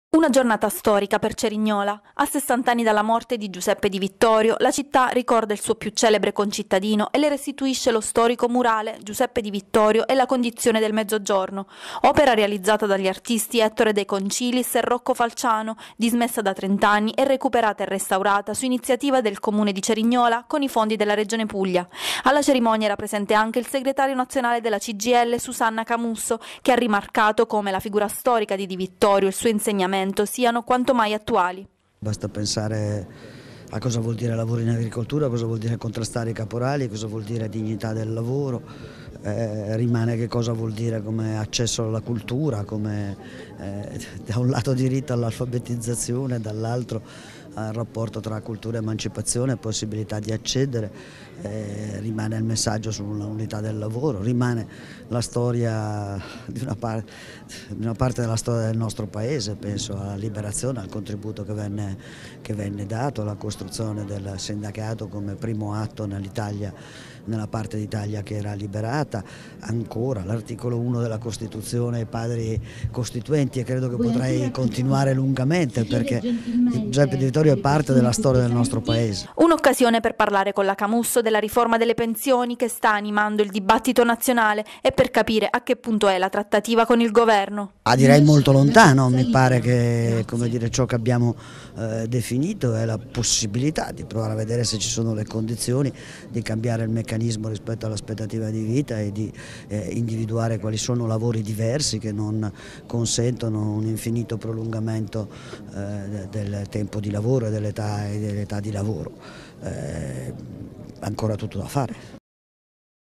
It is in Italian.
Una giornata storica per Cerignola. A 60 anni dalla morte di Giuseppe Di Vittorio, la città ricorda il suo più celebre concittadino e le restituisce lo storico murale Giuseppe Di Vittorio e la condizione del Mezzogiorno, opera realizzata dagli artisti Ettore De Concilis e Rocco Falciano, dismessa da 30 anni e recuperata e restaurata su iniziativa del comune di Cerignola con i fondi della Regione Puglia. Alla cerimonia era presente anche il segretario nazionale della CGIL Susanna Camusso, che ha rimarcato come la figura storica di Di Vittorio e il suo insegnamento siano quanto mai attuali. Basta pensare a cosa vuol dire lavoro in agricoltura, cosa vuol dire contrastare i caporali, cosa vuol dire dignità del lavoro, rimane che cosa vuol dire come accesso alla cultura, come da un lato diritto all'alfabetizzazione, dall'altro al rapporto tra cultura e emancipazione e possibilità di accedere, rimane il messaggio sull'unità del lavoro, rimane la storia di una parte della storia del nostro paese, penso alla liberazione, al contributo che venne dato, alla costruzione del sindacato come primo atto nell'Italia, nella parte d'Italia che era liberata, ancora l'articolo 1 della Costituzione, i padri costituenti, e credo che potrei continuare lungamente perché Giuseppe Di Vittorio è parte della storia del nostro paese. Un'occasione per parlare con la Camusso della riforma delle pensioni che sta animando il dibattito nazionale e per capire a che punto è la trattativa con il governo. Direi molto lontano, mi pare che ciò che abbiamo definito è la possibilità di provare a vedere se ci sono le condizioni di cambiare il meccanismo rispetto all'aspettativa di vita e di individuare quali sono lavori diversi che non consentono un infinito prolungamento del tempo di lavoro e dell'età di lavoro. Ancora tutto da fare.